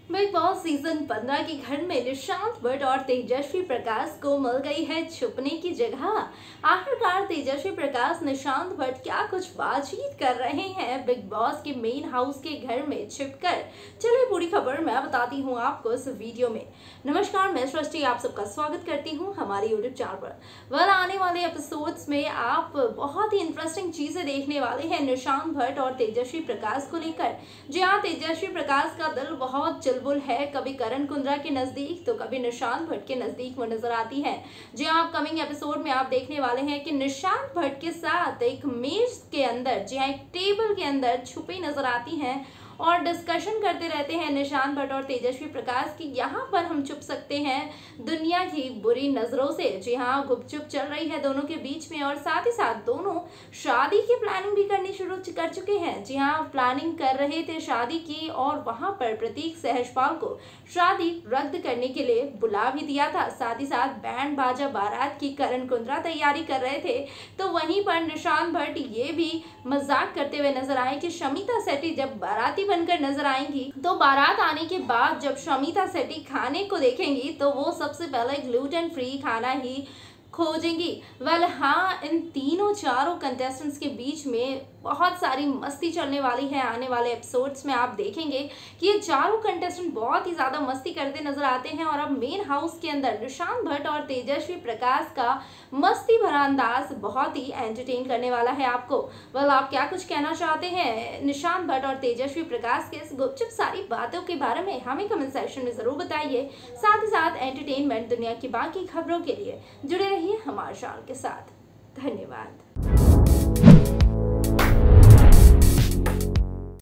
Big boss season 15 के घर में निशांत भट्ट और तेजस्वी प्रकाश को मिल गई है छुपने की जगह। आखिरकार तेजस्वी प्रकाश निशांत भट्ट क्या कुछ बातचीत कर रहे हैं बिग बॉस के मेन हाउस के घर में छिपकर। चलिए पूरी खबर मैं बताती हूँ आपको इस वीडियो में। नमस्कार, मैं सृष्टि आप सबका स्वागत करती हूँ हमारे यूट्यूब चैनल पर। आने वाले एपिसोड्स में आप बहुत ही इंटरेस्टिंग चीजें देखने वाले हैं निशांत भट्ट और तेजस्वी प्रकाश को लेकर। जी हाँ, तेजस्वी प्रकाश का दिल बहुत चुलबुल है, कभी करण कुंद्रा के नजदीक तो कभी निशांत भट्ट के नजदीक वो नजर आती है। जी हाँ, अपकमिंग एपिसोड में आप देखने वाले हैं कि निशांत भट्ट के साथ एक मेज के अंदर, जी हाँ एक टेबल के अंदर छुपी नजर आती हैं और डिस्कशन करते रहते हैं निशांत भट्ट और तेजस्वी प्रकाश की यहाँ पर हम छुप सकते हैं दुनिया की बुरी नजरों से। जी हाँ, गुपचुप चल रही है दोनों के बीच में और साथ ही साथ दोनों शादी की प्लानिंग भी करनी शुरू कर चुके हैं। जी हाँ, प्लानिंग कर रहे थे शादी की और वहां पर प्रतीक सहजपाल को शादी रद्द करने के लिए बुला भी दिया था। साथ ही साथ बैंड बाजा बारात की करण कुंद्रा तैयारी कर रहे थे, तो वहीं पर निशांत भट्ट ये भी मजाक करते हुए नजर आए कि शमिता सेठी जब बाराती बनकर नजर आएंगी तो बारात आने के बाद जब शमिता सेठी खाने को देखेंगी तो वो सबसे पहले ग्लूटेन फ्री खाना ही खोजेंगी। हाँ, इन तीनों चारों कंटेस्टेंट्स के बीच में बहुत सारी मस्ती चलने वाली है। आने वाले एपिसोड्स में आप देखेंगे कि ये चारों कंटेस्टेंट बहुत ही ज्यादा मस्ती करते नजर आते हैं और अब मेन हाउस के अंदर निशांत भट्ट और तेजस्वी प्रकाश का मस्ती भरा अंदाज बहुत ही एंटरटेन करने वाला है आपको। आप क्या कुछ कहना चाहते हैं निशांत भट्ट और तेजस्वी प्रकाश के इस गुपचुप सारी बातों के बारे में हमें कमेंट सेक्शन में जरूर बताइए। साथ ही साथ एंटरटेनमेंट दुनिया की बाकी खबरों के लिए जुड़े रहिए हमारे चैनल के साथ। धन्यवाद।